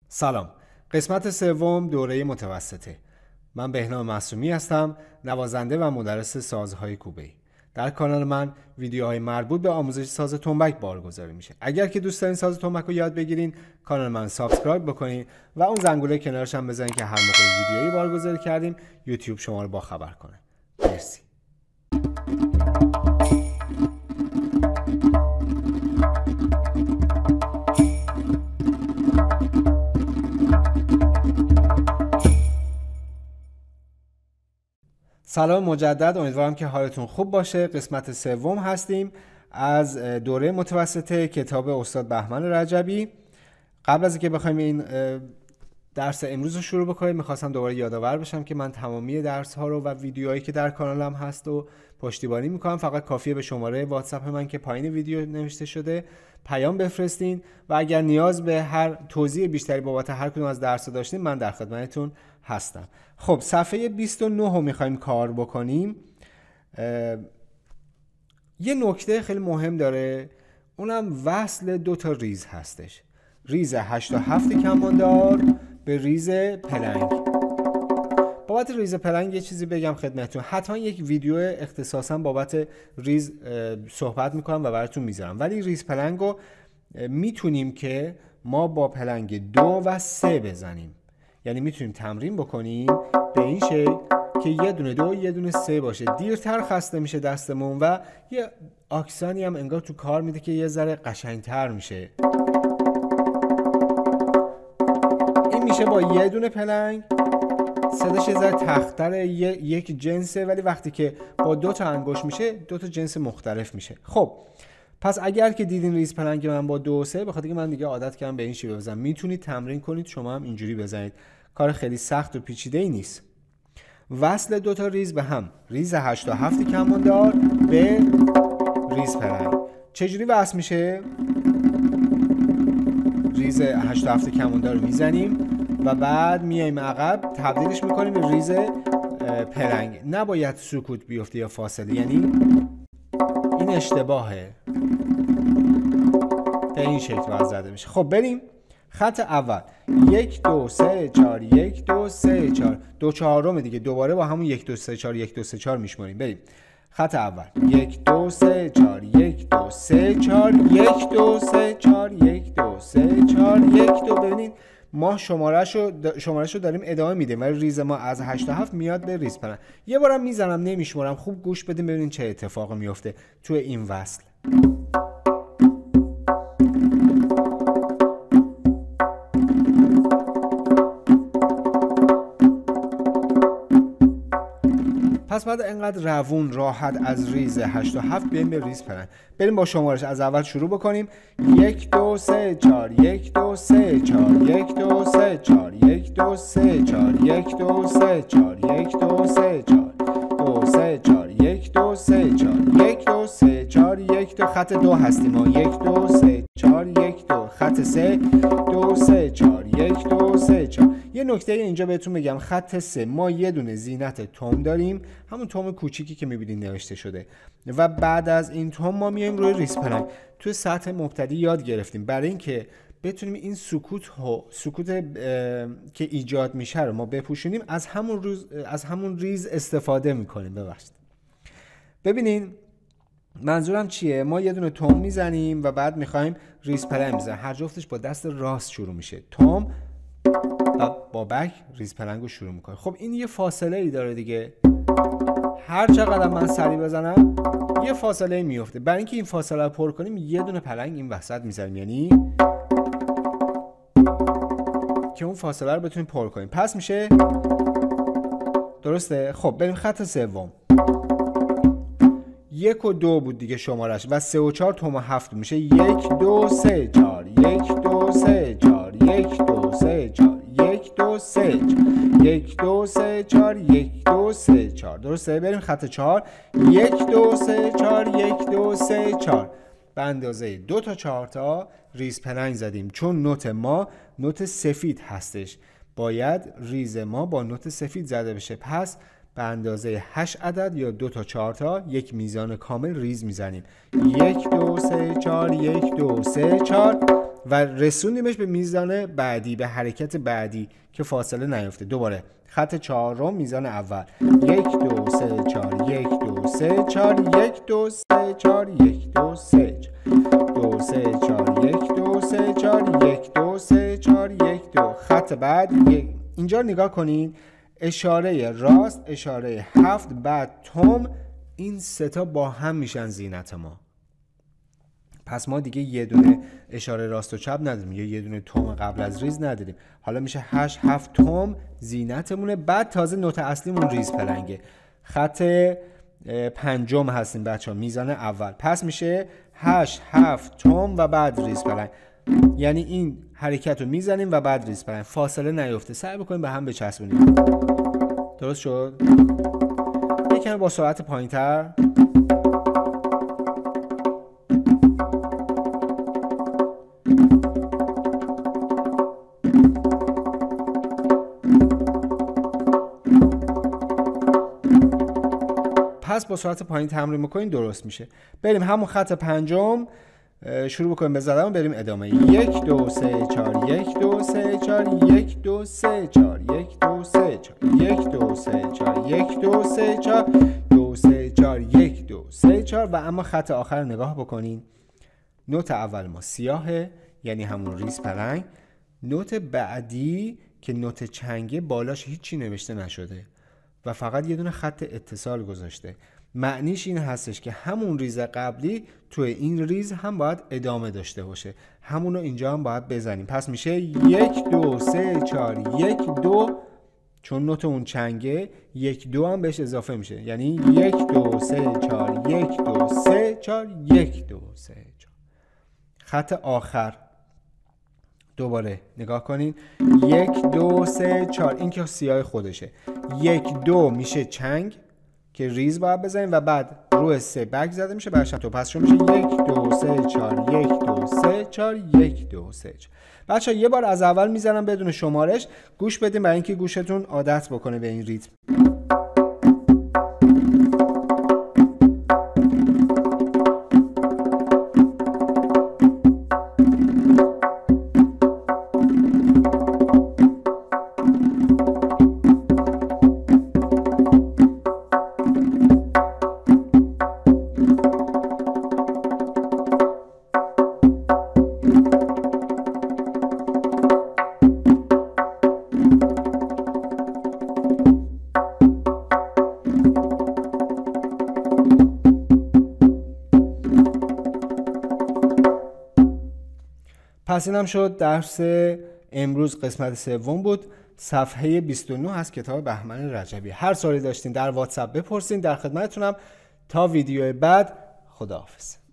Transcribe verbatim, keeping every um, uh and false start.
سلام. قسمت سوم دوره متوسطه. من بهنام معصومی هستم، نوازنده و مدرس سازهای کوبه‌ای. در کانال من ویدیوهای مربوط به آموزش ساز تنبک بارگذاری میشه. اگر که دوست دارین ساز تنبک رو یاد بگیرین، کانال من سابسکرایب بکنین و اون زنگوله کنارش هم بزنین که هر موقع ویدیویی بارگذاری کردیم یوتیوب شما رو باخبر کنه. مرسی. سلام مجدد، امیدوارم که حالتون خوب باشه. قسمت سوم هستیم از دوره متوسطه کتاب استاد بهمن رجبی. قبل از اینکه بخوایم این درس امروز رو شروع بکنیم، میخواستم دوباره یادآور بشم که من تمامی درس ها رو و ویدیوهایی که در کانالم هست و پشتیبانی میکنم. فقط کافیه به شماره واتساپ من که پایین ویدیو نوشته شده پیام بفرستین و اگر نیاز به هر توضیح بیشتری بابت هر کدوم از درس‌ها داشتین من در خدمتتون هستم. خب صفحه بیست و نه رو میخوایم کار بکنیم. یه نکته خیلی مهم داره، اونم وصل دو تا ریز هستش. ریز هشت و هفت کماندار به ریز پلنگ. بابت ریز پلنگ یه چیزی بگم خدمتتون. حتما یک ویدیو اختصاصا بابت ریز صحبت میکنم و براتون میذارم، ولی ریز پلنگ رو میتونیم که ما با پلنگ دو و سه بزنیم. یعنی میتونیم تمرین بکنیم به این شکل که یه دونه دو یه دونه سه باشه. دیرتر خسته میشه دستمون و یه آکسانی هم انگار تو کار میده که یه ذره قشنگتر میشه. این میشه با یه دونه پلنگ. صداش یه ذره تختره، یک جنسه، ولی وقتی که با دو تا انگشت میشه دو تا جنس مختلف میشه. خب پس اگر که دیدین ریز پلنگ من با دو و سه، بخاطر که من دیگه عادت کردم به این شیوه بزنم، میتونید تمرین کنید شما هم اینجوری بزنید. کار خیلی سخت و پیچیده ای نیست. وصل دو تا ریز به هم، ریز هشت و هفت کماندار به ریز پلنگ. چجوری وصل میشه؟ ریز هشت و هفت کماندار رو میزنیم و بعد میایم عقب تبدیلش میکنیم به ریز پلنگ. نباید سکوت بیفته یا فاصله، یعنی این اشتباهه. به این شکل وصل زده میشه. خب بریم خط اول. یک دو سه چهار یک دو سه چهار، دو چهارم دیگه، دوباره با همون یک دو سه چهار یک دو سه چهار میشماریم. بریم خط اول. یک دو سه چهار یک دو سه چهار یک دو سه چهار یک دو سه چهار یک دو. ببینید ما شمارهشو شمارهشو داریم ادامه میدیم ولی ریز ما از هشت تا هفت میاد به ریز پلنگ. یه بارم میزنم نمیشمارم. خوب گوش بدیم ببینید چه اتفاقی میفته توی این وصل. پس بعد اینقدر روون راحت از ریز هشت و هفت بیایم به ریز پلنگ. بریم با شمارش از اول شروع بکنیم. یک دو سه چهار یک دو سه چهار یک دو سه چهار یک دو سه چهار یک دو سه چهار یک دو سه چهار دو سه چهار یک دو سه چهار یک دو سه چهار یک دو. خط دو هستیم ما. یک دو سه چهار یک دو. خط سه دو سه چهار یک دو سه چهار. یه نکته اینجا بهتون بگم، خط سه ما یه دونه زینت تم داریم، همون تم کوچیکی که میبینید نوشته شده، و بعد از این تم ما میایم روی ریز پلنگ. توی سطح مبتدی یاد گرفتیم برای اینکه بتونیم این سکوت ها سکوت که ایجاد میشه رو ما بپوشونیم، از همون روز از همون ریز استفاده میکنیم. ببخشید. ببینین منظورم چیه؟ ما یه دونه تم میزنیم و بعد میخوایم ریز پلنگ بزنیم. هر جفتش با دست راست شروع میشه. تم و با بک ریز پلنگ رو شروع میکنه. خب این یه فاصله ای داره دیگه. هر چقدر من سری بزنم یه فاصله میفته. برای اینکه این فاصله رو پر کنیم یه دونه پلنگ این وسط میزنیم، یعنی که اون فاصله رو بتونیم پر کنیم. پس میشه درسته؟ خب بریم خط سوم. یک و دو بود دیگه شمارش و سه و چهار تم و هفت میشه. یک دو سه چهار یک دو سه چهار یک دو سه چهار یک دو سه چهار یک دو سه چهار یک دو سه چهار. درسته؟ بریم خط چهار. یک دو سه چهار یک دو سه چهار. به اندازه دو تا چهار تا ریز پلنگ زدیم. چون نوت ما نوت سفید هستش، باید ریز ما با نوت سفید زده بشه. پس به اندازه هشت عدد یا دو تا چهار تا یک میزان کامل ریز میزنیم. یک دو سه چهار یک دو سه چهار. و رسوندیمش به میزان بعدی، به حرکت بعدی که فاصله نیفته. دوباره خط چهارم میزان اول، یک دو سه چهار، یک دو سه چهار، یک دو سه چهار، یک دو سه دو سه چهار، یک دو سه چهار، یک دو سه چهار، یک دو. خط بعد یک. اینجا نگاه کنین، اشاره راست، اشاره هفت، بعد تم، این سه تا با هم میشن زینت ما. پس ما دیگه یه دونه اشاره راست و چپ نداریم، یا یه دونه تم قبل از ریز نداریم. حالا میشه هشت هفت تم زینتمونه، بعد تازه نوت اصلیمون ریز پلنگه. خط پنجم هستیم بچه ها، میزان اول. پس میشه هشت هفت تم و بعد ریز پلنگ. یعنی این حرکت رو میزنیم و بعد ریز پلنگ، فاصله نیفته. سعی بکنیم به هم بچسبونیم. درست شد؟ یکم با سرعت پایین تر. پس با سرعت پایین تمرین میکنین درست میشه. بریم همون خط پنجم شروع بکنیم به زدن و بریم ادامه. یک دو سه چهار، یک دو سه چهار، یک دو سه چهار، یک دو سه چهار، یک دو سه چهار، یک دو سه چهار، دو سه چهار، یک دو سه چهار. و اما خط آخر نگاه بکنین، نوت اول ما سیاهه، یعنی همون ریز پلنگ. نوت بعدی که نوت چنگه بالاش هیچی نوشته نشده و فقط یه دونه خط اتصال گذاشته. معنیش این هستش که همون ریز قبلی توی این ریز هم باید ادامه داشته باشه، همونو اینجا هم باید بزنیم. پس میشه یک دو سه چهار، یک دو، چون نوت اون چنگه یک دو هم بهش اضافه میشه، یعنی یک دو سه چهار، یک دو سه چهار، یک دو سه چهار. خط آخر دوباره نگاه کنین، یک دو سه چهار، این که سیاه خودشه. یک دو میشه چنگ که ریز باید بزنیم و بعد روی سه بک زده میشه برشن تو. پس شما میشه یک دو سه چهار، یک دو سه چهار، یک دو سه چهار. بچه یه بار از اول میزنم بدون شمارش، گوش بدیم برای اینکه گوشتون عادت بکنه به این ریتم. پس اینم شد درس امروز، قسمت سوم بود، صفحه بیست و نه از کتاب بهمن رجبی. هر سوالی داشتین در واتساپ بپرسین، در خدمتتونم. تا ویدیو بعد، خداحافظ.